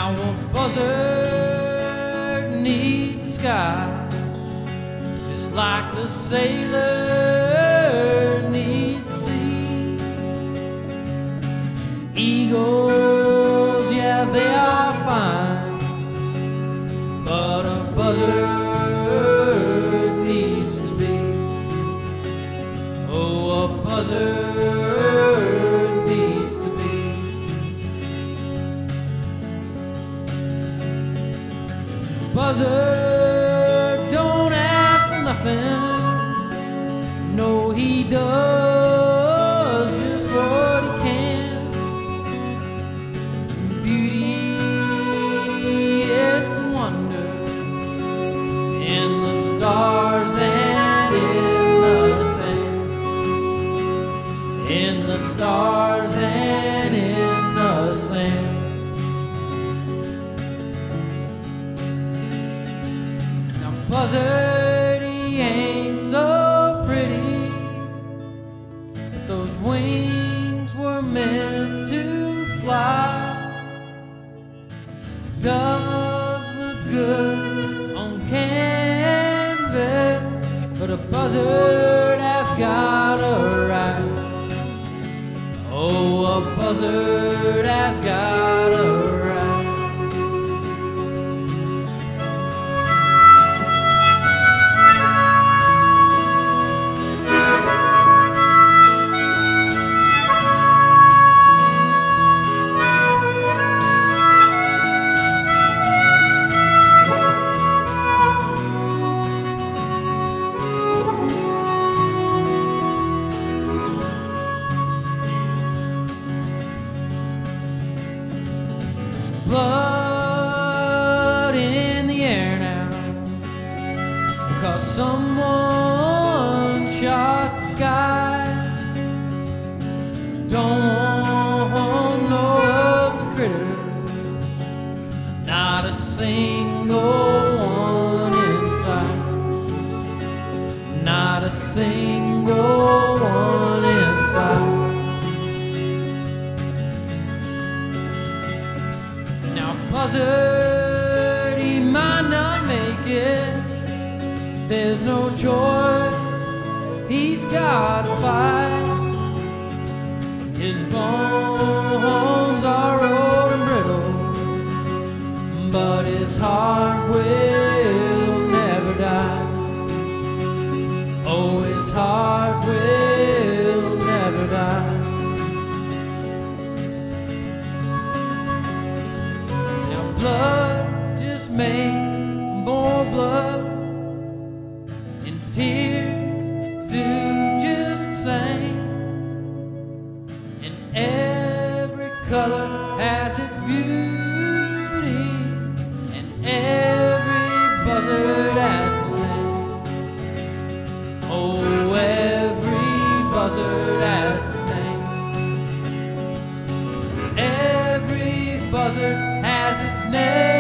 Now a buzzard needs the sky, just like the sailor needs the sea. Eagles, yeah, they are fine, but a buzzard needs to be. Oh, a buzzard needs to be. Buzzard don't ask for nothing. No, he does just what he can. Beauty, it's a wonder in the stars and in the sand. In the stars and in the sand. Buzzard, he ain't so pretty, but those wings were meant to fly. Doves look good on canvas, but a buzzard has got a right. Oh, a buzzard has got a right. Blood in the air now, because someone shot the sky. Don't want no other critter, not a single one in sight, not a single one in sight. Buzzard, he might not make it. There's no choice, he's gotta fight. His bones are old and brittle, but his heart will never die. Oh, his heart will never die. Blood just makes more blood, and tears do just the same. And every color has its beauty, and every buzzard has its name. Oh, every buzzard has its name. Every buzzard has its name.